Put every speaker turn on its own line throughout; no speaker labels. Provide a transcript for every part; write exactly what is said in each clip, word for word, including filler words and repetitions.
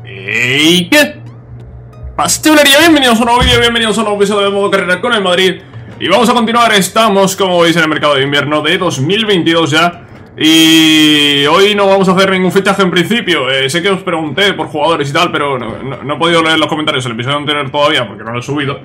¿Y qué? Pastelería, bienvenidos a un nuevo vídeo, bienvenidos a un nuevo episodio de Modo Carrera con el Madrid. Y vamos a continuar, estamos como veis en el mercado de invierno de dos mil veintidós ya. Y hoy no vamos a hacer ningún fichaje en principio. eh, Sé que os pregunté por jugadores y tal, pero no, no, no he podido leer los comentarios del episodio anterior todavía porque no lo he subido.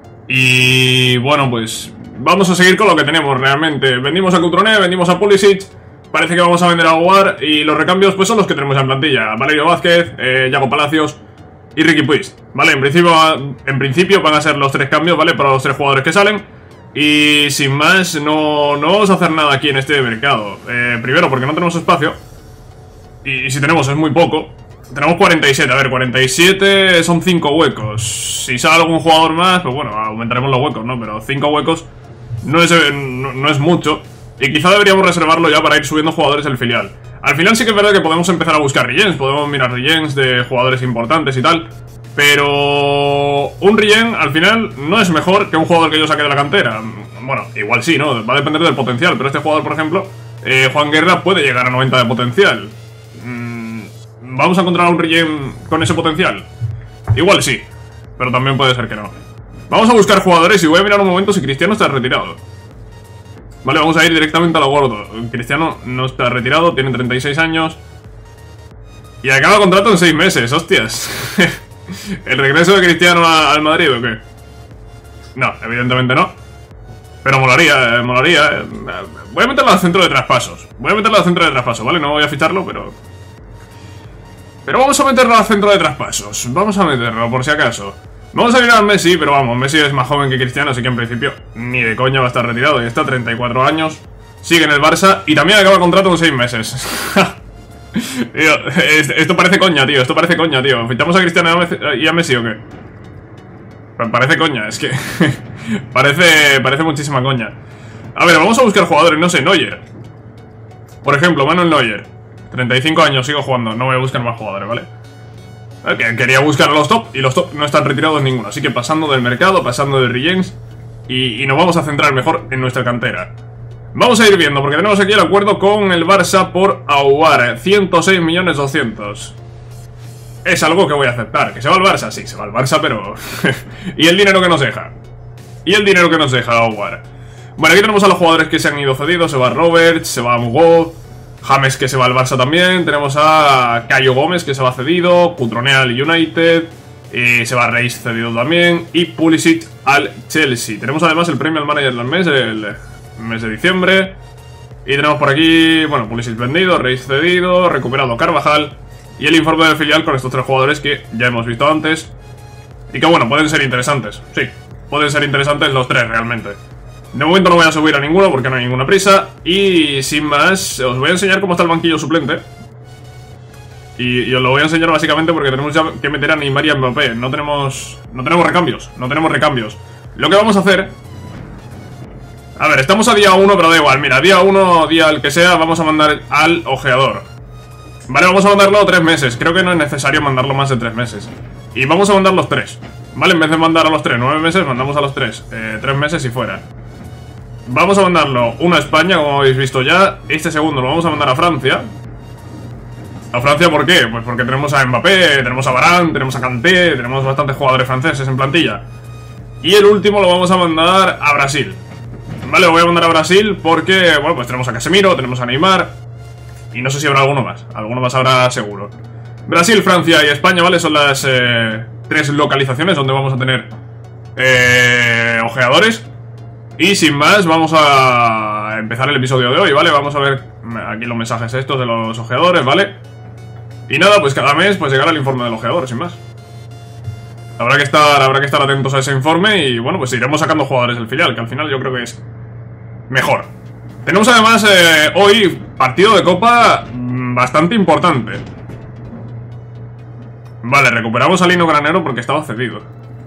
Y bueno, pues vamos a seguir con lo que tenemos realmente. Vendimos a Cutrone, vendimos a Pulisic. Parece que vamos a vender a Aguar. Y los recambios pues son los que tenemos en plantilla: Valerio Vázquez, eh, Yago Palacios y Riqui Puig. Vale, en principio, en principio van a ser los tres cambios, ¿vale? Para los tres jugadores que salen. Y sin más, no, no vamos a hacer nada aquí en este mercado. eh, Primero porque no tenemos espacio. Y, y si tenemos es muy poco. Tenemos cuarenta y siete, a ver, cuarenta y siete son cinco huecos. Si sale algún jugador más, pues bueno, aumentaremos los huecos, ¿no? Pero cinco huecos no es, no, no es mucho. Y quizá deberíamos reservarlo ya para ir subiendo jugadores del filial. Al final sí que es verdad que podemos empezar a buscar regens. Podemos mirar regens de jugadores importantes y tal. Pero un regen al final no es mejor que un jugador que yo saque de la cantera. Bueno, igual sí, ¿no? Va a depender del potencial. Pero este jugador, por ejemplo, eh, Juan Guerra, puede llegar a noventa de potencial. mm, ¿Vamos a encontrar un regen con ese potencial? Igual sí, pero también puede ser que no. Vamos a buscar jugadores y voy a mirar un momento si Cristiano está retirado. Vale, vamos a ir directamente a lo gordo. Cristiano no está retirado, tiene treinta y seis años. Y acaba contrato en seis meses, hostias. ¿El regreso de Cristiano a, al Madrid o qué? No, evidentemente no. Pero molaría, eh, molaría eh. Voy a meterlo al centro de traspasos. Voy a meterlo al centro de traspasos, ¿vale? No voy a ficharlo, pero... Pero vamos a meterlo al centro de traspasos. Vamos a meterlo, por si acaso. Vamos a mirar a Messi, pero vamos, Messi es más joven que Cristiano, así que en principio ni de coña va a estar retirado. Ya está, treinta y cuatro años. Sigue en el Barça y también acaba contrato en seis meses. Tío, esto parece coña, tío, esto parece coña, tío. ¿Fichamos a Cristiano y a Messi o qué? Parece coña, es que... parece, parece muchísima coña. A ver, vamos a buscar jugadores, no sé, Neuer. Por ejemplo, Manuel Neuer, treinta y cinco años, sigo jugando, no voy a buscar más jugadores, ¿vale? Quería buscar a los top y los top no están retirados ninguno. Así que pasando del mercado, pasando de regens y, y nos vamos a centrar mejor en nuestra cantera. Vamos a ir viendo, porque tenemos aquí el acuerdo con el Barça por Aouar, ciento seis millones doscientos. Es algo que voy a aceptar. ¿Que se va al Barça? Sí, se va al Barça, pero... y el dinero que nos deja. Y el dinero que nos deja Aouar. Bueno, aquí tenemos a los jugadores que se han ido cedidos. Se va Roberts, se va Mugo, James, que se va al Barça también. Tenemos a Cayo Gómez, que se va cedido. Cutrone al United. Y se va Reis cedido también. Y Pulisic al Chelsea. Tenemos además el premio al manager del mes, el mes de diciembre. Y tenemos por aquí, bueno, Pulisic vendido, Reis cedido, recuperado Carvajal. Y el informe del filial con estos tres jugadores que ya hemos visto antes. Y que bueno, pueden ser interesantes. Sí, pueden ser interesantes los tres realmente. De momento no voy a subir a ninguno porque no hay ninguna prisa. Y sin más, os voy a enseñar cómo está el banquillo suplente. Y, y os lo voy a enseñar básicamente porque tenemos ya que meter a Neymar y a Mbappé. No tenemos, no tenemos recambios, no tenemos recambios. Lo que vamos a hacer... A ver, estamos a día uno, pero da igual. Mira, día uno, día el que sea, vamos a mandar al ojeador. Vale, vamos a mandarlo tres meses. Creo que no es necesario mandarlo más de tres meses. Y vamos a mandar los tres. Vale, en vez de mandar a los tres, nueve meses, mandamos a los tres. Eh, tres meses y fuera. Vamos a mandarlo uno a España, como habéis visto ya. Este segundo lo vamos a mandar a Francia. ¿A Francia por qué? Pues porque tenemos a Mbappé, tenemos a Varane, tenemos a Kanté, tenemos bastantes jugadores franceses en plantilla. Y el último lo vamos a mandar a Brasil. Vale, lo voy a mandar a Brasil porque, bueno, pues tenemos a Casemiro, tenemos a Neymar. Y no sé si habrá alguno más, alguno más habrá seguro. Brasil, Francia y España, ¿vale? Son las eh, tres localizaciones donde vamos a tener eh, ojeadores. Y sin más, vamos a empezar el episodio de hoy, ¿vale? Vamos a ver aquí los mensajes estos de los ojeadores, ¿vale? Y nada, pues cada mes pues llegará el informe del ojeador, sin más. Habrá que estar, habrá que estar atentos a ese informe y bueno, pues iremos sacando jugadores del filial, que al final yo creo que es mejor. Tenemos además eh, hoy partido de Copa mmm, bastante importante. Vale, recuperamos a Lino Granero porque estaba cedido.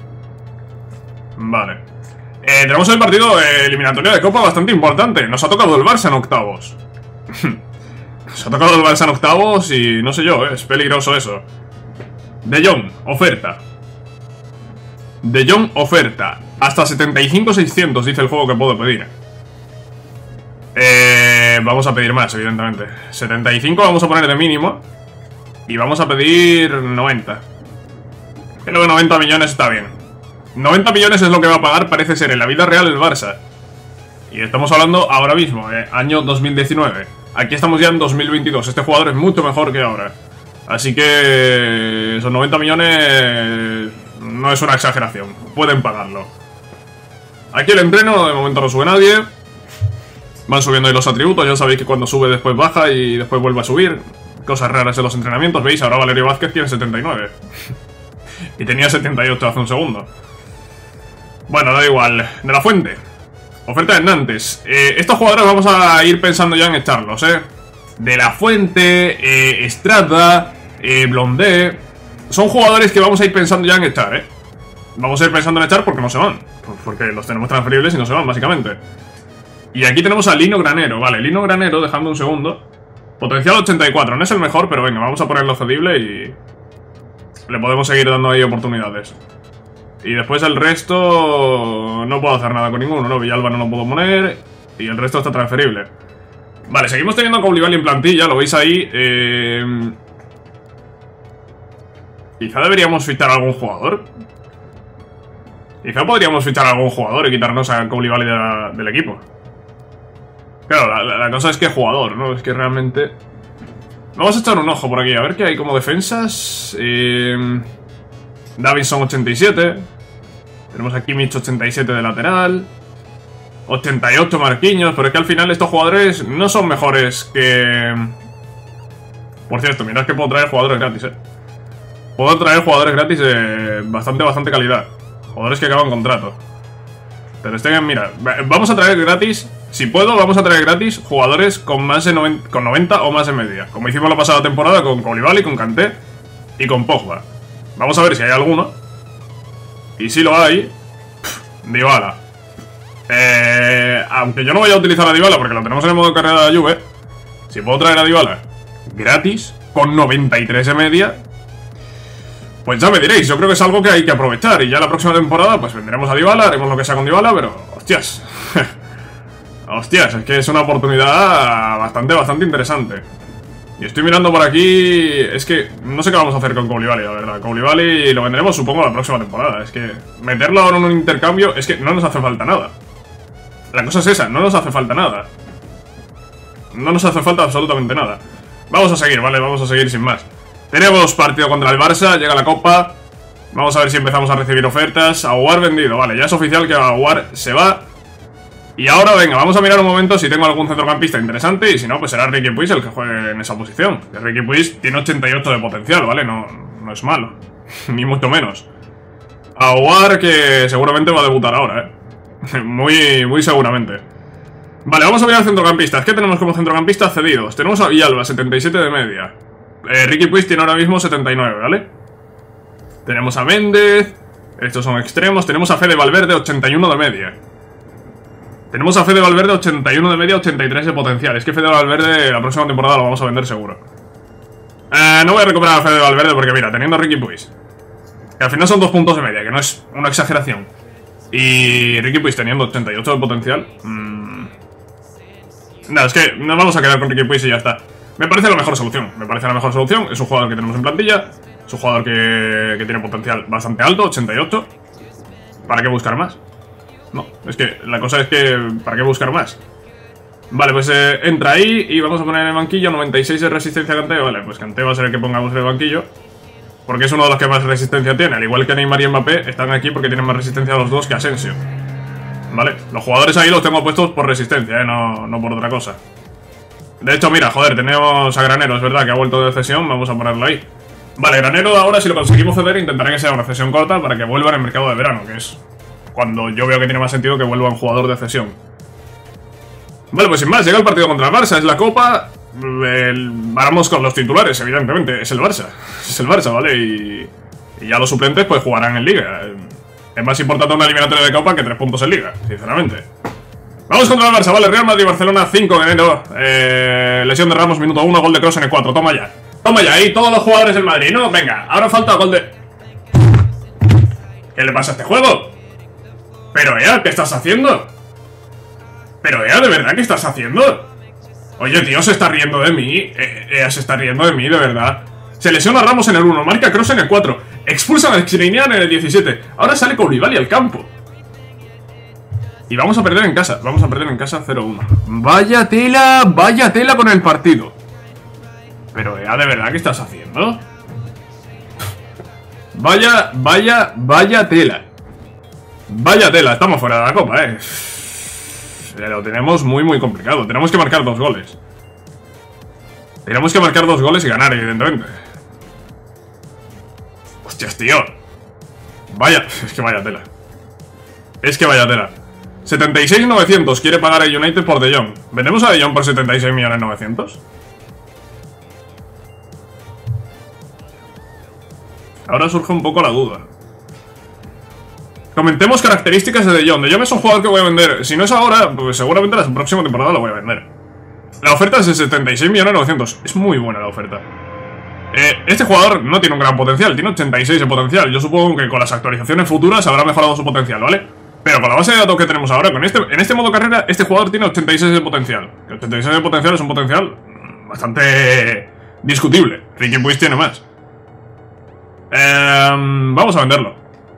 Vale. Eh, tenemos el partido eh, eliminatorio de Copa bastante importante. Nos ha tocado el Barça en octavos. Nos ha tocado el Barça en octavos y no sé yo, eh, es peligroso eso. De Jong, oferta. De Jong, oferta. Hasta setenta y cinco seiscientos dice el juego que puedo pedir. Eh, vamos a pedir más, evidentemente. setenta y cinco vamos a poner de mínimo. Y vamos a pedir noventa. Creo que noventa millones está bien. noventa millones es lo que va a pagar, parece ser, en la vida real el Barça. Y estamos hablando ahora mismo, eh, año dos mil diecinueve. Aquí estamos ya en dos mil veintidós. Este jugador es mucho mejor que ahora. Así que esos noventa millones no es una exageración. Pueden pagarlo. Aquí el entreno, de momento no sube nadie. Van subiendo ahí los atributos. Ya sabéis que cuando sube después baja y después vuelve a subir. Cosas raras en los entrenamientos. ¿Veis? Ahora Valerio Vázquez tiene setenta y nueve. Y tenía setenta y ocho hace un segundo. Bueno, da igual. De la Fuente. Oferta de Nantes. Eh, estos jugadores vamos a ir pensando ya en echarlos, ¿eh? De la Fuente, eh, Estrada, eh, Blondé. Son jugadores que vamos a ir pensando ya en echar, ¿eh? Vamos a ir pensando en echar porque no se van. Porque los tenemos transferibles y no se van, básicamente. Y aquí tenemos a Lino Granero. Vale, Lino Granero, dejando un segundo. Potencial ochenta y cuatro. No es el mejor, pero venga, vamos a ponerlo cedible y... le podemos seguir dando ahí oportunidades. Y después el resto... no puedo hacer nada con ninguno, ¿no? Villalba no lo puedo poner. Y el resto está transferible. Vale, seguimos teniendo a Koulibaly en plantilla, lo veis ahí. Eh... Quizá deberíamos fichar a algún jugador. Quizá podríamos fichar a algún jugador y quitarnos a Koulibaly de la, del equipo. Claro, la, la cosa es que jugador, ¿no? Es que realmente... Vamos a echar un ojo por aquí, a ver qué hay como defensas. Eh... Davinson ochenta y siete. Tenemos a Kimmich ochenta y siete de lateral. ochenta y ocho Marquinhos. Pero es que al final estos jugadores no son mejores que... Por cierto, mirad que puedo traer jugadores gratis, eh. Puedo traer jugadores gratis de bastante, bastante calidad. Jugadores que acaban contrato. Pero estén, mira, vamos a traer gratis. Si puedo, vamos a traer gratis jugadores con más de noventa, con noventa o más de media. Como hicimos la pasada temporada con Koulibaly, con Kanté y con Pogba. Vamos a ver si hay alguno. Y si lo hay, pff, Dybala. Eh, aunque yo no voy a utilizar a Dybala porque lo tenemos en el modo carrera de la Juve. Si puedo traer a Dybala gratis, con noventa y tres de media, pues ya me diréis. Yo creo que es algo que hay que aprovechar. Y ya la próxima temporada pues vendremos a Dybala, haremos lo que sea con Dybala, pero hostias. Hostias, es que es una oportunidad bastante, bastante interesante. Y estoy mirando por aquí... Es que no sé qué vamos a hacer con Koulibaly, la verdad. Koulibaly lo vendremos, supongo, la próxima temporada. Es que meterlo ahora en un intercambio... Es que no nos hace falta nada. La cosa es esa, no nos hace falta nada. No nos hace falta absolutamente nada. Vamos a seguir, ¿vale? Vamos a seguir sin más. Tenemos partido contra el Barça, llega la Copa. Vamos a ver si empezamos a recibir ofertas. Aouar vendido, vale, ya es oficial que Aouar se va. Y ahora, venga, vamos a mirar un momento si tengo algún centrocampista interesante. Y si no, pues será Riqui Puig el que juegue en esa posición. Que Riqui Puig tiene ochenta y ocho de potencial, ¿vale? No, no es malo. Ni mucho menos. Aouar que seguramente va a debutar ahora, ¿eh? Muy, muy seguramente. Vale, vamos a mirar centrocampistas. ¿Qué tenemos como centrocampistas cedidos? Tenemos a Villalba, setenta y siete de media. Eh, Riqui Puig tiene ahora mismo setenta y nueve, ¿vale? Tenemos a Méndez. Estos son extremos. Tenemos a Fede Valverde, ochenta y uno de media. Tenemos a Fede Valverde, ochenta y uno de media, ochenta y tres de potencial. Es que Fede Valverde la próxima temporada lo vamos a vender seguro. Eh, no voy a recuperar a Fede Valverde porque, mira, teniendo a Riqui Puig, que al final son dos puntos de media, que no es una exageración. Y Riqui Puig teniendo ochenta y ocho de potencial. Mmm... Nada, es que nos vamos a quedar con Riqui Puig y ya está. Me parece la mejor solución. Me parece la mejor solución. Es un jugador que tenemos en plantilla. Es un jugador que, que tiene potencial bastante alto, ochenta y ocho. ¿Para qué buscar más? No, es que la cosa es que... ¿para qué buscar más? Vale, pues eh, entra ahí y vamos a poner en el banquillo noventa y seis de resistencia a Kanté. Vale, pues Kanté va a ser el que pongamos en el banquillo, porque es uno de los que más resistencia tiene. Al igual que Neymar y Mbappé, están aquí porque tienen más resistencia a los dos que Asensio. Vale, los jugadores ahí los tengo puestos por resistencia, eh, no, no por otra cosa. De hecho, mira, joder, tenemos a Granero, es verdad que ha vuelto de cesión, vamos a ponerlo ahí. Vale, Granero ahora, si lo conseguimos ceder, intentaré que sea una cesión corta para que vuelva en el mercado de verano, que es cuando yo veo que tiene más sentido que vuelva un jugador de cesión. Vale, pues sin más, llega el partido contra el Barça, es la Copa. El... Vamos con los titulares, evidentemente, es el Barça. Es el Barça, ¿vale? Y, y ya los suplentes pues jugarán en Liga. Es más importante una eliminatoria de Copa que tres puntos en Liga, sinceramente. Vamos contra el Barça, ¿vale? Real Madrid-Barcelona, cinco de enero. Eh, lesión de Ramos, minuto uno, gol de Kroos en el cuatro, toma ya. Toma ya, ahí todos los jugadores del Madrid, ¿no? Venga, ahora falta gol de... ¿Qué le pasa a este juego? Pero Ea, ¿qué estás haciendo? Pero Ea, ¿de verdad qué estás haciendo? Oye, tío, se está riendo de mí. Ea se está riendo de mí, de verdad. Se lesiona a Ramos en el uno, marca a Kroos en el cuatro, expulsan a Skriniar en el diecisiete. Ahora sale Koulibaly al campo. Y vamos a perder en casa, vamos a perder en casa cero uno. Vaya tela, vaya tela con el partido. Pero ya de verdad, ¿qué estás haciendo? Vaya, vaya, vaya tela. Vaya tela, estamos fuera de la copa, eh. Lo tenemos muy, muy complicado. Tenemos que marcar dos goles. Tenemos que marcar dos goles y ganar, evidentemente. Hostias, tío. Vaya, es que vaya tela. Es que vaya tela. setenta y seis mil novecientos quiere pagar a United por De Jong. ¿Vendemos a De Jong por setenta y seis millones novecientos? Ahora surge un poco la duda. Comentemos características de De Jong. De Jong es un jugador que voy a vender. Si no es ahora, pues seguramente la próxima temporada lo voy a vender. La oferta es de setenta y seis millones novecientos. Es muy buena la oferta. eh, Este jugador no tiene un gran potencial. Tiene ochenta y seis de potencial. Yo supongo que con las actualizaciones futuras habrá mejorado su potencial, ¿vale? Pero con la base de datos que tenemos ahora, con este, en este modo carrera, este jugador tiene ochenta y seis de potencial. El ochenta y seis de potencial es un potencial bastante discutible. Ricky Puig tiene más. eh, Vamos a venderlo.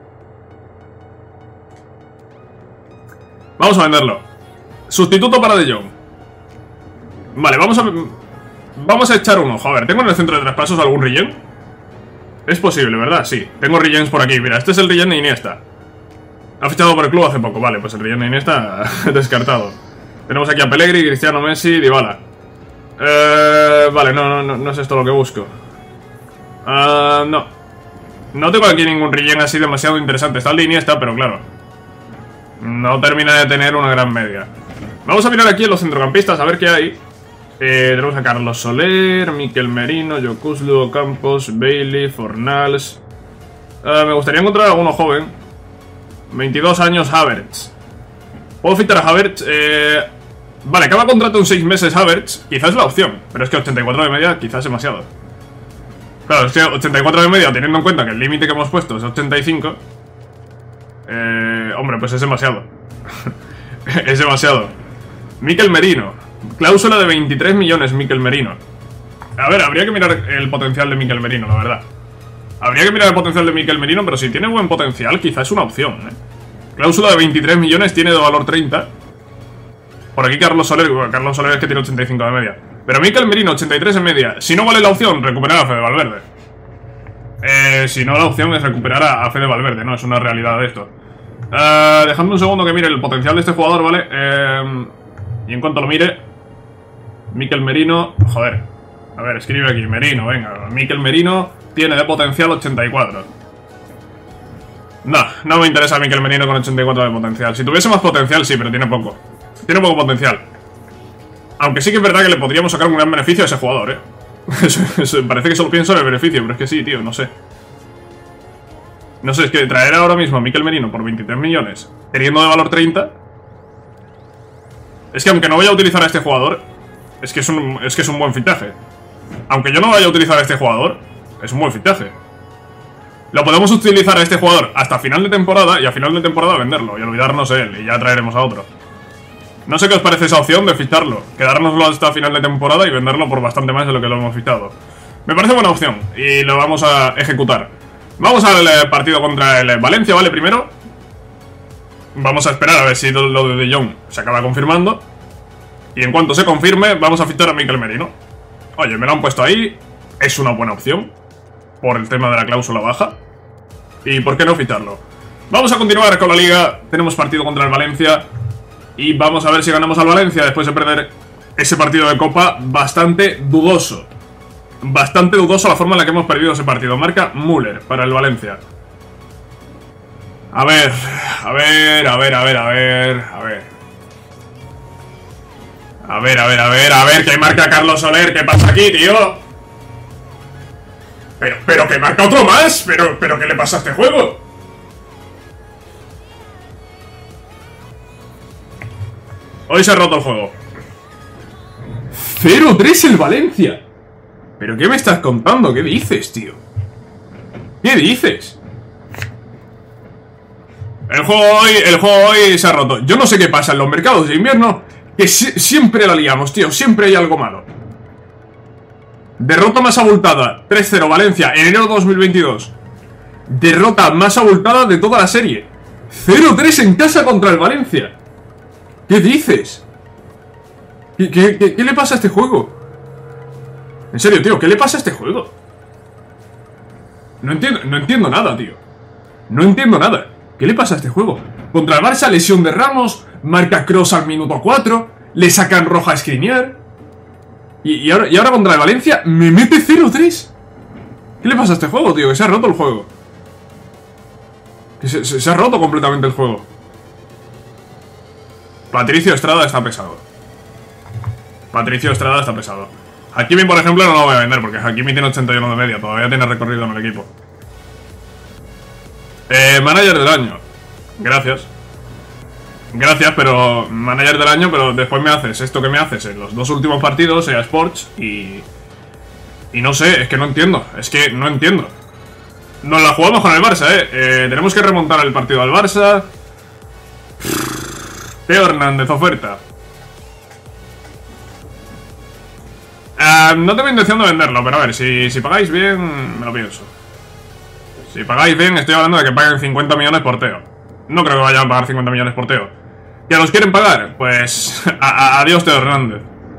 Vamos a venderlo. Sustituto para De Jong. Vale, vamos a... Vamos a echar un ojo. A ver, ¿tengo en el centro de traspasos algún relleno? Es posible, ¿verdad? Sí, tengo rellenos por aquí. Mira, este es el relleno de Iniesta. Ha fichado por el club hace poco. Vale, pues el relleno de Iniesta descartado. Tenemos aquí a Pellegrini, Cristiano, Messi, Dybala. Eh, vale, no, no, no, no es esto lo que busco. Uh, no. No tengo aquí ningún relleno así demasiado interesante. Está el de Iniesta, pero claro, no termina de tener una gran media. Vamos a mirar aquí en los centrocampistas a ver qué hay. eh, Tenemos a Carlos Soler, Mikel Merino, Yokuslu, Campos, Bailey, Fornals. eh, Me gustaría encontrar alguno joven. veintidós años, Havertz. ¿Puedo fitar a Havertz? Eh, vale, acaba contrato en seis meses Havertz. Quizás es la opción, pero es que ochenta y cuatro de media quizás es demasiado. Claro, es que ochenta y cuatro de media, teniendo en cuenta que el límite que hemos puesto es ochenta y cinco. Eh, hombre, pues es demasiado. Es demasiado. Mikel Merino. Cláusula de veintitrés millones, Mikel Merino. A ver, habría que mirar el potencial de Mikel Merino, la verdad. Habría que mirar el potencial de Mikel Merino, pero si tiene buen potencial, quizás es una opción, ¿eh? Cláusula de veintitrés millones, tiene de valor treinta. Por aquí Carlos Soler. Bueno, Carlos Soler es que tiene ochenta y cinco de media. Pero Mikel Merino, ochenta y tres de media. Si no vale la opción, recuperar a Fede Valverde. Eh, si no, la opción es recuperar a, a Fede Valverde, ¿no? Es una realidad de esto. Uh, dejadme un segundo que mire el potencial de este jugador, ¿vale? Eh, y en cuanto lo mire, Mikel Merino, joder, a ver, escribe aquí, Merino, venga. Mikel Merino tiene de potencial ochenta y cuatro. No, no me interesa Mikel Merino con ochenta y cuatro de potencial. Si tuviese más potencial, sí, pero tiene poco. Tiene poco potencial. Aunque sí que es verdad que le podríamos sacar un gran beneficio a ese jugador, ¿eh? Parece que solo pienso en el beneficio, pero es que sí, tío, no sé. No sé, es que traer ahora mismo a Mikel Merino por veintitrés millones, teniendo de valor treinta... Es que aunque no vaya a utilizar a este jugador, es que es un, es que es un buen fichaje. Aunque yo no vaya a utilizar a este jugador, es un buen fichaje. Lo podemos utilizar a este jugador hasta final de temporada, y a final de temporada venderlo y olvidarnos de él, y ya traeremos a otro. No sé qué os parece esa opción de ficharlo, quedárnoslo hasta final de temporada y venderlo por bastante más de lo que lo hemos fichado. Me parece buena opción y lo vamos a ejecutar. Vamos al partido contra el Valencia, ¿vale? Primero vamos a esperar a ver si lo de De Jong se acaba confirmando. Y en cuanto se confirme, vamos a fichar a Mikel Merino. Oye, me lo han puesto ahí. Es una buena opción por el tema de la cláusula baja. ¿Y por qué no ficharlo? Vamos a continuar con la liga. Tenemos partido contra el Valencia y vamos a ver si ganamos al Valencia después de perder ese partido de Copa. Bastante dudoso. Bastante dudoso la forma en la que hemos perdido ese partido. Marca Müller para el Valencia. A ver, a ver, a ver, a ver, a ver, a ver. A ver, a ver, a ver, a ver, que marca Carlos Soler. ¿Qué pasa aquí, tío? Pero, pero que marca otro más. Pero, pero, ¿qué le pasa a este juego? Hoy se ha roto el juego. cero tres el Valencia. ¿Pero qué me estás contando? ¿Qué dices, tío? ¿Qué dices? El juego hoy, el juego hoy se ha roto. Yo no sé qué pasa en los mercados de invierno, que si siempre la liamos, tío. Siempre hay algo malo. Derrota más abultada, tres cero Valencia, enero dos mil veintidós. Derrota más abultada de toda la serie, cero tres en casa contra el Valencia. ¿Qué dices? ¿Qué, qué, qué, qué le pasa a este juego? En serio, tío, ¿qué le pasa a este juego? No entiendo, no entiendo nada, tío. No entiendo nada. ¿Qué le pasa a este juego? Contra el Barça, lesión de Ramos, marca Kroos al minuto cuatro, le sacan roja a Skriniar. Y, y, ahora, y ahora contra el Valencia me mete cero tres. ¿Qué le pasa a este juego, tío? Que se ha roto el juego. Que se, se, se ha roto completamente el juego. Patricio Estrada está pesado. Patricio Estrada está pesado. Hakimi, por ejemplo, no lo voy a vender porque Hakimi tiene ochenta y uno de media. Todavía tiene recorrido en el equipo. Eh, manager del año. Gracias. Gracias, pero manager del año, pero después me haces esto que me haces en los dos últimos partidos, E A Sports, y... Y no sé, es que no entiendo. Es que no entiendo. Nos la jugamos con el Barça, eh. eh tenemos que remontar el partido al Barça. Teo Hernández, oferta. Uh, no tengo intención de venderlo, pero a ver, si, si pagáis bien, me lo pienso. Si pagáis bien, estoy hablando de que paguen cincuenta millones por Teo. No creo que vayan a pagar cincuenta millones por Teo. ¿Ya los quieren pagar? Pues... A, a, adiós, Teo Hernández.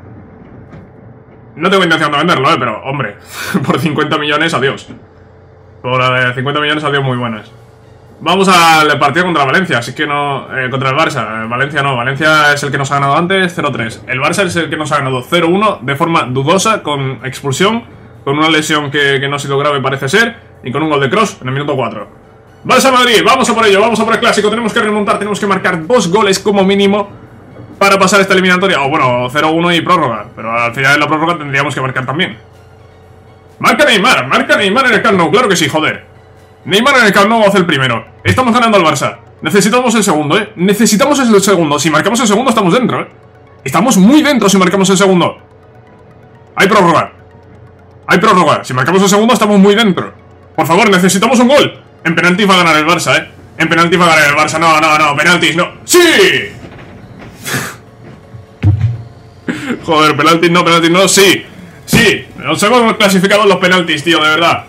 No tengo intención de venderlo, eh, pero, hombre, por cincuenta millones, adiós. Por uh, cincuenta millones, adiós muy buenas. Vamos al partido contra Valencia, así que no... Eh, contra el Barça, Valencia no, Valencia es el que nos ha ganado antes, cero tres. El Barça es el que nos ha ganado cero uno de forma dudosa, con expulsión, con una lesión que, que no ha sido grave parece ser, y con un gol de Kroos en el minuto cuatro. Barça-Madrid, vamos a por ello, vamos a por el clásico, tenemos que remontar, tenemos que marcar dos goles como mínimo para pasar esta eliminatoria. O bueno, cero uno y prórroga, pero al final de la prórroga tendríamos que marcar también. Marca Neymar, marca Neymar en el Camp Nou, claro que sí, joder. Neymar en el Camp Nou hace el primero. Estamos ganando al Barça. Necesitamos el segundo, eh. Necesitamos el segundo. Si marcamos el segundo, estamos dentro, eh. Estamos muy dentro si marcamos el segundo. Hay prórroga. Hay prórroga. Si marcamos el segundo, estamos muy dentro. Por favor, necesitamos un gol. En penaltis va a ganar el Barça, eh. En penaltis va a ganar el Barça. No, no, no. Penaltis, no. ¡Sí! Joder, penaltis no, penaltis no. Sí. Sí. Nos hemos clasificado en los penaltis, tío, de verdad.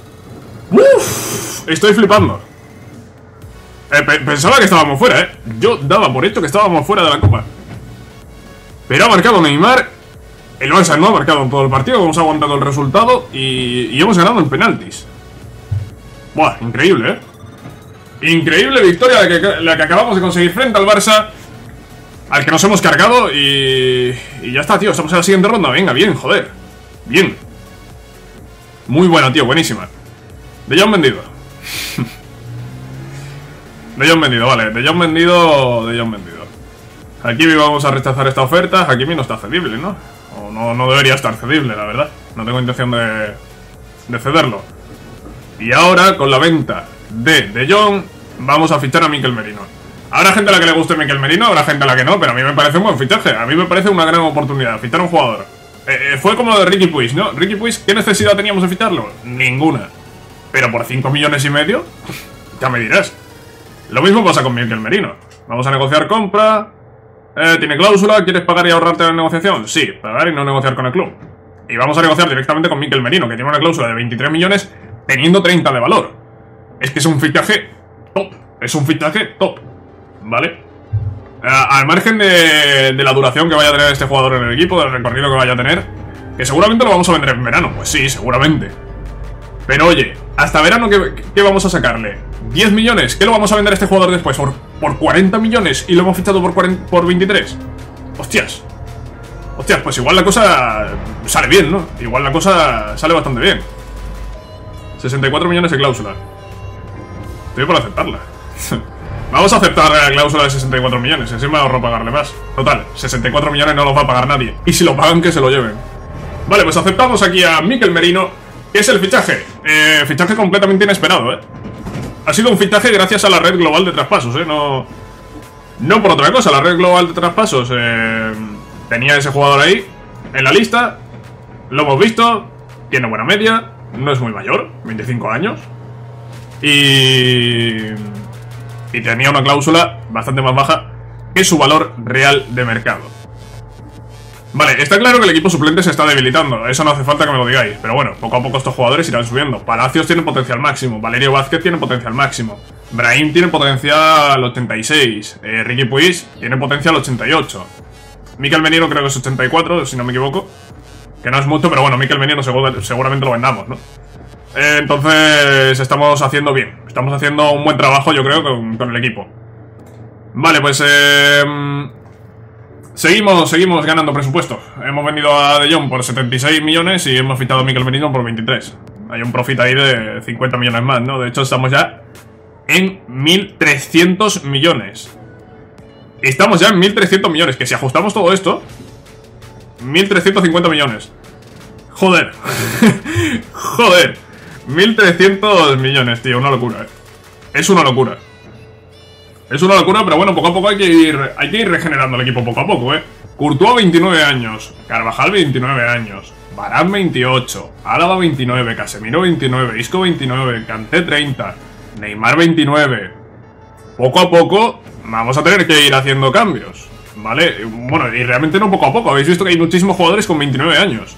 Uff. Estoy flipando. Eh, pe pensaba que estábamos fuera, eh. Yo daba por hecho que estábamos fuera de la Copa. Pero ha marcado Neymar. El Barça no ha marcado en todo el partido. Hemos aguantado el resultado y, y hemos ganado en penaltis. Buah, increíble, eh. Increíble victoria la que, la que acabamos de conseguir frente al Barça, al que nos hemos cargado y... Y ya está, tío, estamos en la siguiente ronda. Venga, bien, joder. Bien. Muy buena, tío, buenísima. De Jong vendido. De Jong vendido, vale. De Jong vendido, de Jong vendido. Hakimi vamos a rechazar esta oferta. Hakimi no está cedible, ¿no? O no, no debería estar cedible, la verdad. No tengo intención de, de cederlo. Y ahora, con la venta de De Jong, vamos a fichar a Mikel Merino. Habrá gente a la que le guste Mikel Merino, habrá gente a la que no, pero a mí me parece un buen fichaje. A mí me parece una gran oportunidad, fichar a un jugador. Eh, eh, fue como lo de Riqui Puig, ¿no? Riqui Puig, ¿qué necesidad teníamos de ficharlo? Ninguna. Pero por cinco millones y medio, ya me dirás. Lo mismo pasa con Mikel Merino. Vamos a negociar compra. Eh, ¿Tiene cláusula? ¿Quieres pagar y ahorrarte la negociación? Sí, pagar y no negociar con el club. Y vamos a negociar directamente con Mikel Merino, que tiene una cláusula de veintitrés millones, teniendo treinta de valor. Es que es un fichaje top. Es un fichaje top. ¿Vale? Eh, al margen de, de la duración que vaya a tener este jugador en el equipo, del recorrido que vaya a tener, que seguramente lo vamos a vender en verano. Pues sí, seguramente. Pero oye, hasta verano, ¿qué, qué vamos a sacarle? ¿diez millones? ¿Qué lo vamos a vender a este jugador después? ¿Por, por cuarenta millones? ¿Y lo hemos fichado por, cuarenta, por veintitrés? Hostias. Hostias, pues igual la cosa sale bien, ¿no? Igual la cosa sale bastante bien. sesenta y cuatro millones de cláusula. Estoy por aceptarla. Vamos a aceptar la cláusula de sesenta y cuatro millones. Así me ahorro pagarle más. Total, sesenta y cuatro millones no los va a pagar nadie. Y si lo pagan, que se lo lleven. Vale, pues aceptamos aquí a Mikel Merino, que es el fichaje. Eh, fichaje completamente inesperado, ¿eh? Ha sido un fichaje gracias a la red global de traspasos, ¿eh? No, no por otra cosa. La red global de traspasos eh, tenía ese jugador ahí en la lista. Lo hemos visto. Tiene buena media. No es muy mayor, veinticinco años. Y... Y tenía una cláusula bastante más baja que su valor real de mercado. Vale, está claro que el equipo suplente se está debilitando. Eso no hace falta que me lo digáis. Pero bueno, poco a poco estos jugadores irán subiendo. Palacios tiene potencial máximo. Valerio Vázquez tiene potencial máximo. Brahim tiene potencial ochenta y seis. Eh, Riqui Puig tiene potencial ochenta y ocho. Mikel Merino creo que es ochenta y cuatro, si no me equivoco. Que no es mucho, pero bueno, Mikel Merino seguro, seguramente lo vendamos, ¿no? Eh, entonces estamos haciendo bien. Estamos haciendo un buen trabajo, yo creo, con, con el equipo. Vale, pues... Eh, Seguimos, seguimos ganando presupuesto. Hemos vendido a De Jong por setenta y seis millones y hemos fichado a Mikel Merino por veintitrés. Hay un profit ahí de cincuenta millones más, ¿no? De hecho, estamos ya en mil trescientos millones. Estamos ya en mil trescientos millones, que si ajustamos todo esto... mil trescientos cincuenta millones. Joder. Joder. mil trescientos millones, tío, una locura, eh. Es una locura. Es una locura, pero bueno, poco a poco hay que ir hay que ir regenerando el equipo poco a poco, ¿eh? Courtois veintinueve años, Carvajal veintinueve años, Varane veintiocho, Álava veintinueve, Casemiro veintinueve, Isco veintinueve, Kanté treinta, Neymar veintinueve. Poco a poco vamos a tener que ir haciendo cambios, ¿vale? Bueno, y realmente no poco a poco, habéis visto que hay muchísimos jugadores con veintinueve años.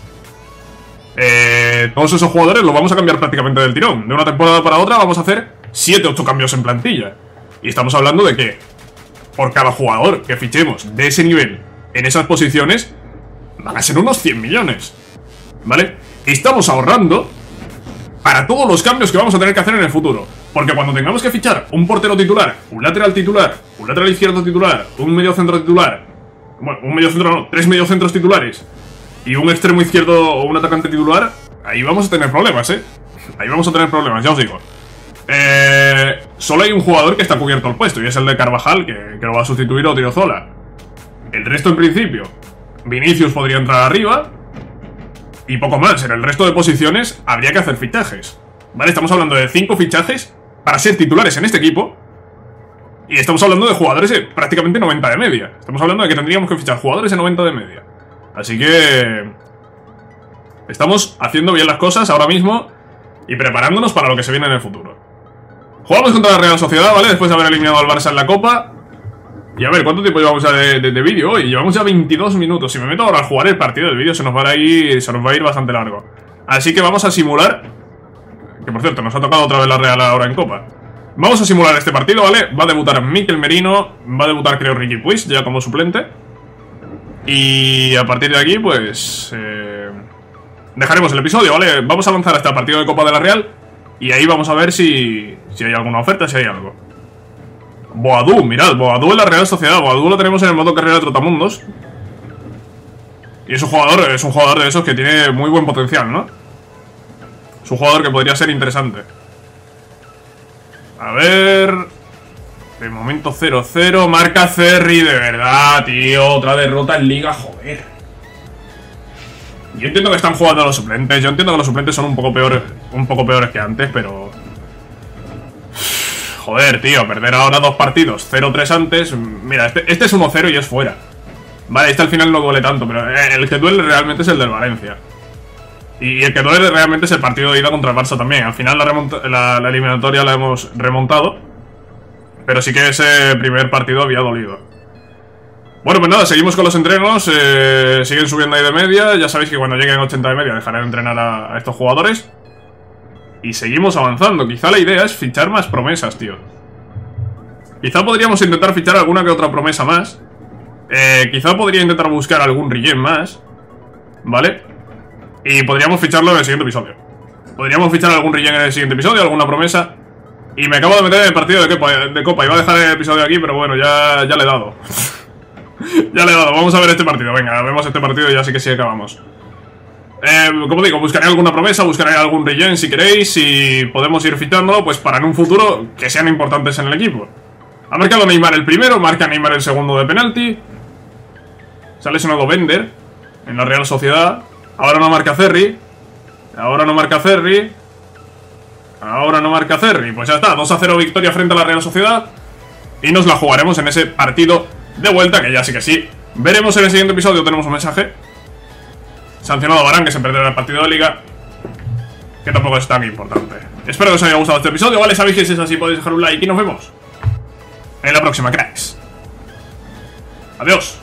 Eh, todos esos jugadores los vamos a cambiar prácticamente del tirón. De una temporada para otra vamos a hacer siete ocho cambios en plantilla. Y estamos hablando de que por cada jugador que fichemos de ese nivel en esas posiciones van a ser unos cien millones, ¿vale? Estamos ahorrando para todos los cambios que vamos a tener que hacer en el futuro. Porque cuando tengamos que fichar un portero titular, un lateral titular, un lateral izquierdo titular, un mediocentro titular, bueno, un mediocentro no, tres mediocentros titulares y un extremo izquierdo o un atacante titular, ahí vamos a tener problemas, ¿eh? Ahí vamos a tener problemas, ya os digo. Eh, solo hay un jugador que está cubierto el puesto y es el de Carvajal, que, que lo va a sustituir Odriozola. El resto en principio Vinicius podría entrar arriba y poco más. En el resto de posiciones habría que hacer fichajes, ¿vale? Estamos hablando de cinco fichajes para ser titulares en este equipo. Y estamos hablando de jugadores de prácticamente noventa de media. Estamos hablando de que tendríamos que fichar jugadores de noventa de media. Así que estamos haciendo bien las cosas ahora mismo y preparándonos para lo que se viene en el futuro. Jugamos contra la Real Sociedad, ¿vale? Después de haber eliminado al Barça en la Copa. Y a ver, ¿cuánto tiempo llevamos ya de, de, de vídeo hoy? Llevamos ya veintidós minutos. Si me meto ahora a jugar el partido del vídeo se nos va a ir, se nos va a ir bastante largo. Así que vamos a simular. Que por cierto, nos ha tocado otra vez la Real ahora en Copa. Vamos a simular este partido, ¿vale? Va a debutar Mikel Merino. Va a debutar, creo, Riqui Puig, ya como suplente. Y a partir de aquí, pues... Eh, dejaremos el episodio, ¿vale? Vamos a lanzar hasta el partido de Copa de la Real. Y ahí vamos a ver si, si hay alguna oferta, si hay algo. Boadú, mirad, Boadú en la Real Sociedad. Boadú lo tenemos en el modo carrera de Trotamundos. Y es un jugador, es un jugador de esos que tiene muy buen potencial, ¿no? Es un jugador que podría ser interesante. A ver... De momento cero cero. Marca Cerri, de verdad, tío. Otra derrota en Liga, joder. Yo entiendo que están jugando a los suplentes. Yo entiendo que los suplentes son un poco peores, un poco peores que antes, pero... Joder, tío, perder ahora dos partidos, cero tres antes. Mira, este, este es uno cero y es fuera. Vale, este al final no duele tanto, pero el que duele realmente es el del Valencia. Y el que duele realmente es el partido de ida contra el Barça también. Al final la, la, la eliminatoria la hemos remontado, pero sí que ese primer partido había dolido. Bueno, pues nada, seguimos con los entrenos. eh, Siguen subiendo ahí de media. Ya sabéis que cuando lleguen a ochenta de media dejaré de entrenar a, a estos jugadores. Y seguimos avanzando. Quizá la idea es fichar más promesas, tío. Quizá podríamos intentar fichar alguna que otra promesa más. eh, Quizá podría intentar buscar algún relleno más, ¿vale? Y podríamos ficharlo en el siguiente episodio. Podríamos fichar algún relleno en el siguiente episodio, alguna promesa. Y me acabo de meter en el partido de Copa, de Copa. Iba a dejar el episodio aquí, pero bueno, ya, ya le he dado. Ya le he dado, vamos a ver este partido. Venga, vemos este partido y ya sí que sí acabamos. eh, Como digo, buscaré alguna promesa, buscaré algún relleno si queréis. Y podemos ir fichándolo pues para en un futuro que sean importantes en el equipo. Ha marcado Neymar el primero, marca Neymar el segundo de penalti. Se ha lesionado Bender en la Real Sociedad. Ahora no marca Cerri. Ahora no marca Cerri. Ahora no marca Cerri. Pues ya está, dos a cero victoria frente a la Real Sociedad. Y nos la jugaremos en ese partido de vuelta, que ya sí que sí. Veremos en el siguiente episodio, tenemos un mensaje. Sancionado a Varane, que se perderá el partido de Liga, que tampoco es tan importante. Espero que os haya gustado este episodio, ¿vale? Sabéis que si es así podéis dejar un like y nos vemos en la próxima, cracks. Adiós.